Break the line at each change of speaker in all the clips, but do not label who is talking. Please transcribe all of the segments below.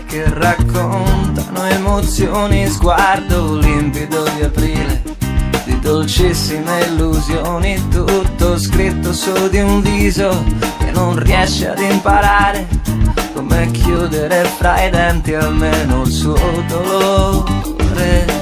che raccontano emozioni, sguardo limpido di aprile, di dolcissime illusioni, tutto scritto su di un viso che non riesce ad imparare come chiudere fra i denti almeno il suo dolore.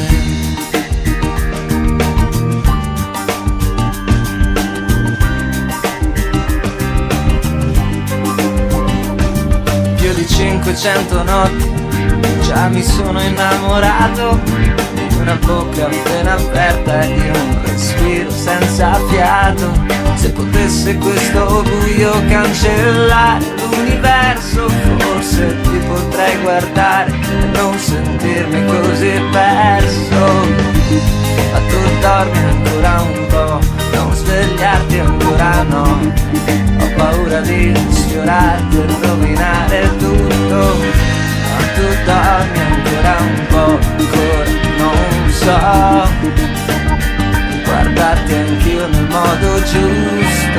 Più di 500 notti già mi sono innamorato di una bocca appena aperta e di un respiro senza fiato. Se potesse questo buio cancellare l'universo, forse ti potrei guardare e non sentirmi così perso. Ma tu dormi ancora un po', non svegliarti ancora no. Ho paura di sfiorarti e rovinare tutto. Ma tu dormi ancora un po', ancora non so guardarti anch'io nel modo giusto.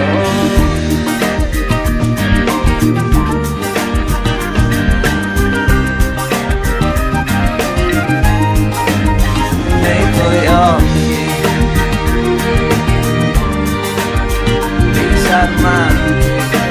Nei tuoi occhi disarmanti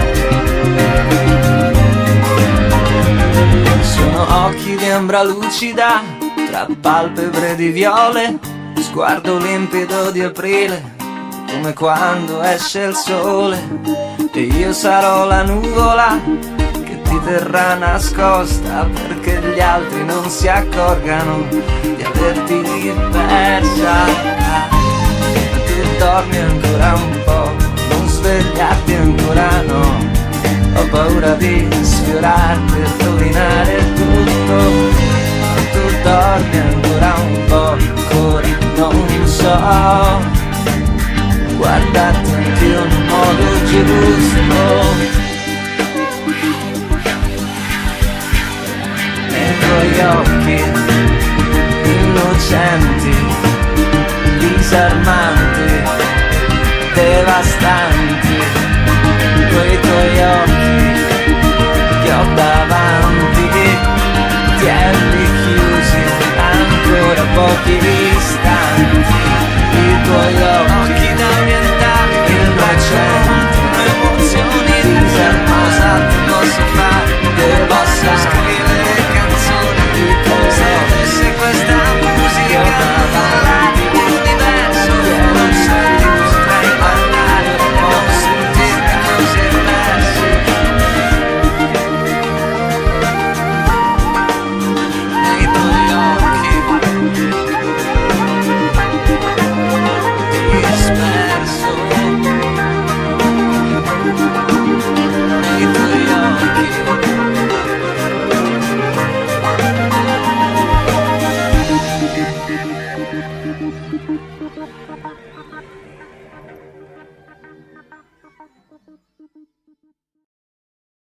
sono occhi di ambra lucida tra palpebre di viole, sguardo limpido di aprile, come quando esce il sole. E io sarò la nuvola che ti terrà nascosta, perché gli altri non si accorgano di averti persa. Ma tu dormi ancora un po', non svegliarti ancora no. Ho paura di sfiorarti e rovinare tutto. Ma tu dormi ancora un po', ancora non so guardarti anch'io nel modo giusto. Nei tuoi occhi innocenti disarmati